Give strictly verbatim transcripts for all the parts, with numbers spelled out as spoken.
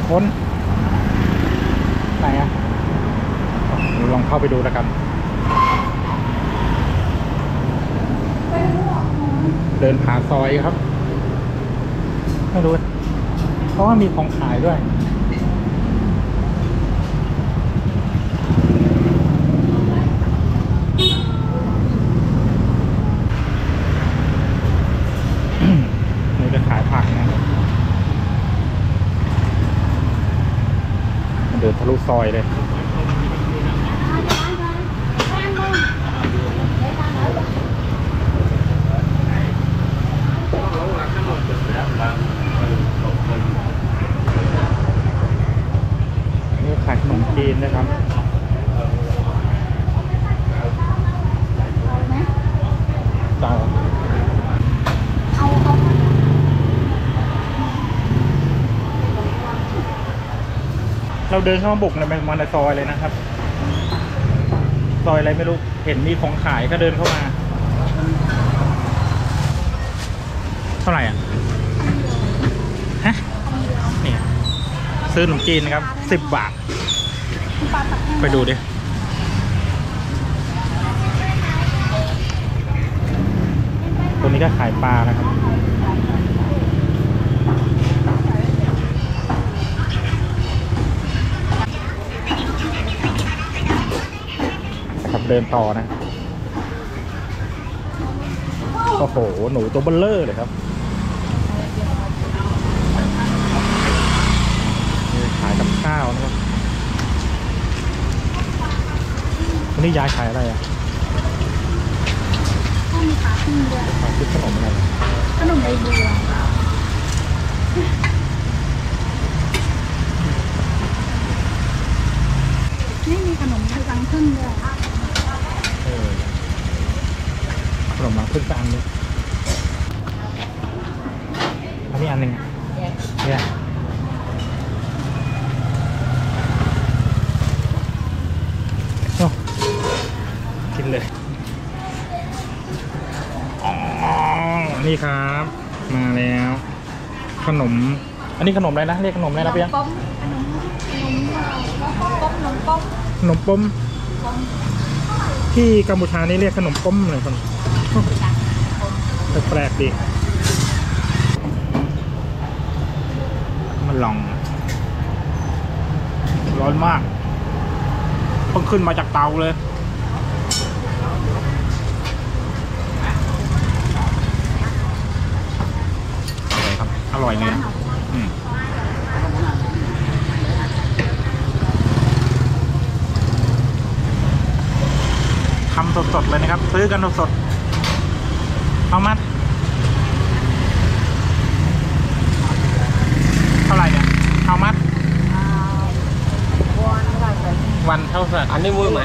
คนไหนอ่ะลองเข้าไปดูแล้วกันเดินผ่านซอยครับไม่รู้เพราะว่ามีของขายด้วยนี่จะขายผักนะเดินทะลุซอยเลยนี่ขายขนมจีนนะครับเจ้าเราเดินเข้ามาบุกในมาในซอยเลยนะครับซอยอะไรไม่รู้เห็นมีของขายก็เดินเข้ามาเท่าไหร่อ่ะฮะนี่ซื้อขนมจีนนะครับสิบบาทไปดูดิตัวนี้ก็ขายปลานะครับครับเดินต่อนะโอ้โหหนูตัวเบลเลอร์เลยครับขายกับข้าวนะครับวันนี้ยายขายอะไรอ่ะก็มีขาขึ้นด้วยขายชุดขนมอะไรขนมใบบัวนี่มีขนมรังผึ้งด้วยเออขนมรังผึ้งสักอันนึงอันนี้อันหนึ่งเนี่ยโอ้กินเลยอ๋อนี่ครับมาแล้วขนมอันนี้ขนมอะไรนะเรียกขนมอะไรนะเพียงขนมขนมป้อมขนมป้อมขนมป้มที่กัมพูชานี่เรียกขนมป้มเลยคนแปลกดีมันลองร้อนมากเพิ่งขึ้นมาจากเตาเลยอร่อยครับอร่อยเลยอืมทำสดๆเลยนะครับซื้อกันสดๆเอามัดเท่าไหร่เนี่ยเอามัดวันเท่าไหร่อันนี้มือไหม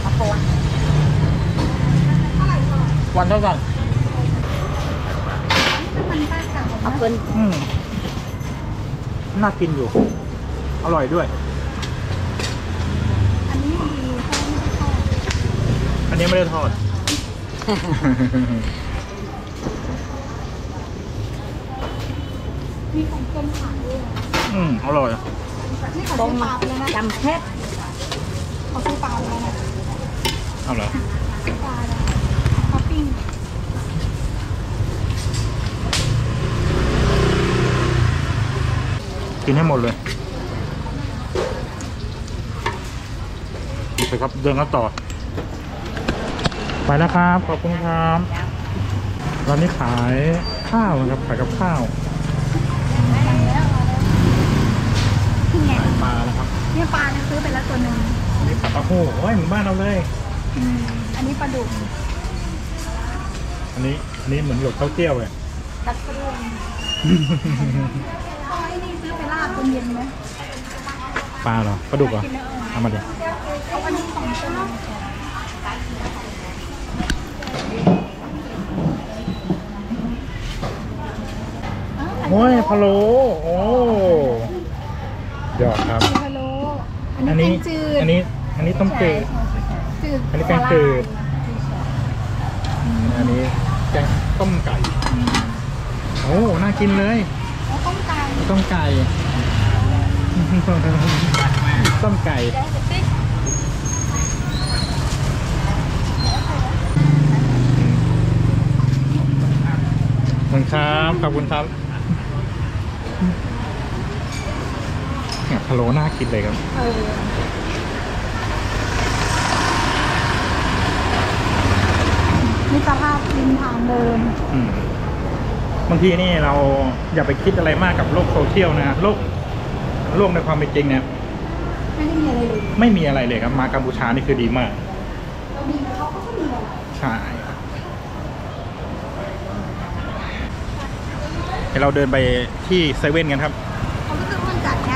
วันเท่าไหร่ขอบคุณอืมน่ากินอยู่อร่อยด้วยอันนี้ดีอันนี้ไม่ได้ทอดมีของต้มขายด้วยอืมอร่อยนี่ของต้มปลาเลยนะจำเพชรเขาซื้อปลาเลยนะเอาเหรอปลาเขาปิ้งกินให้หมดเลยไปครับเดินกันต่อไปแล้วครับขอบคุณครับร้านนี้ขายข้าวนะครับขายกับข้าวขายปลานะครับเนี่ยปลาเนี่ยซื้อไปแล้วตัวหนึ่งอันนี้ปลาปลาโห่โอ้ยเหมือนบ้านเราเลยอืมอันนี้ปลาดุกอันนี้อันนี้เหมือนหยดเต้าเจี้ยวเลยตัดกระดุมอ๋อไอ้นี่ซื้อไปลาบตอนเย็นไหมปลาเหรอปลาดุกเหรอเอามาดิเอาอันนี้สองตัวโอ้ยพะโล้โอ้ยอดครับพะโล้อันนี้อันนี้อันนี้ต้มจืดอันนี้แกงจืดอันนี้แกงต้มไก่โอ้น่ากินเลยต้มไก่ต้มไก่ต้มไก่ขอบคุณครับขอบคุณครับเนี่ยพะโล้น่ากินเลยครับเออนี่สภาพริมทางเดินอืมบางทีนี่เราอย่าไปคิดอะไรมากกับโลกโซเชียลนะโลกโลกในความเป็นจริงเนี่ยไม่ได้มีอะไรเลยไม่มีอะไรเลยครับมากัมพูชานี่คือดีมากเรามีเขาก็มีอะไรใช่ครับเดี๋ยวเราเดินไปที่เซเว่นกันครับเขาก็คือมันจัดแค่